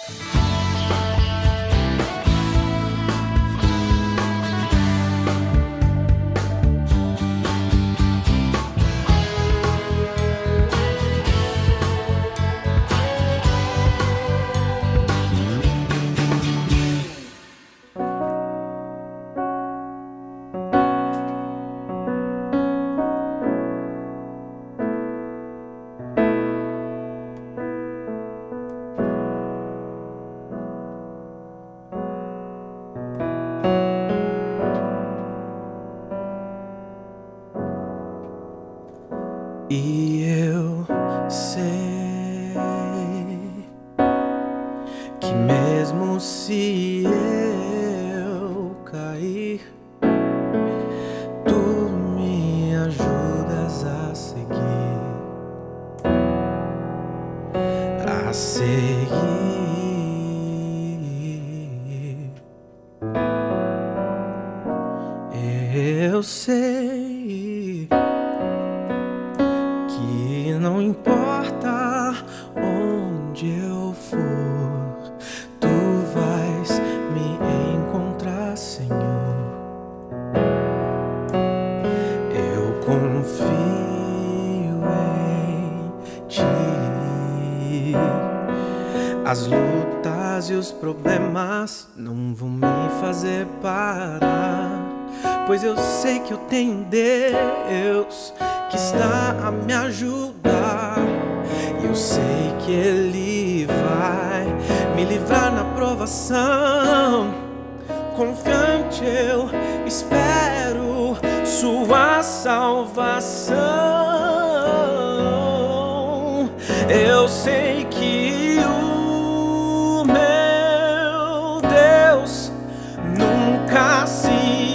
E eu sei que mesmo se eu cair, tu me ajudas a seguir, a seguir. Eu sei que não importa onde eu for, tu vais me encontrar, Senhor. Eu confio em ti. As lutas e os problemas não vão me fazer parar, pois eu sei que eu tenho Deus que está a me ajudar. Eu sei que Ele vai me livrar na provação. Confiante eu espero sua salvação. Eu sei que o meu Deus nunca se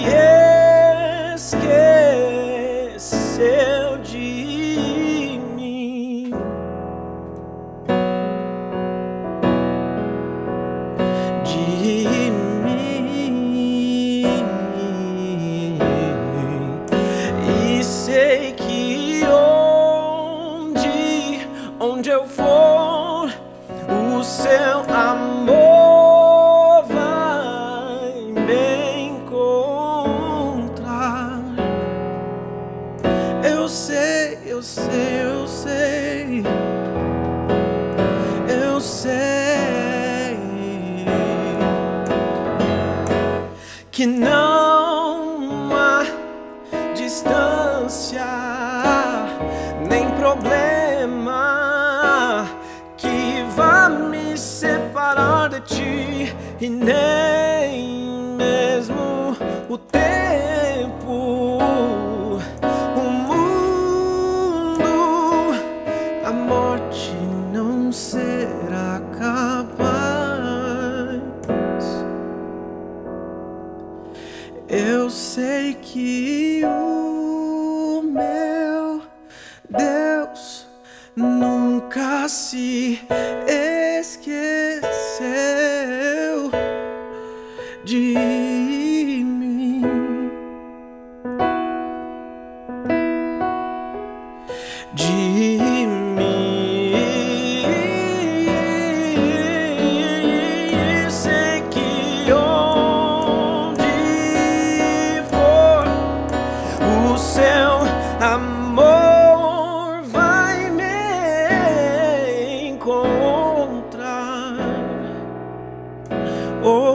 esqueceu de mim. De mim. E sei que onde eu for, o seu amor vai me encontrar. Eu sei, eu sei, eu sei, eu sei que não há distância nem problema que vá me separar de ti, e nem mesmo o tempo, o mundo, a morte não será capaz. Eu sei que o meu Deus nunca se esqueceu de mim. De mim. Sei que onde for, o seu amor vai me encontrar. Oh,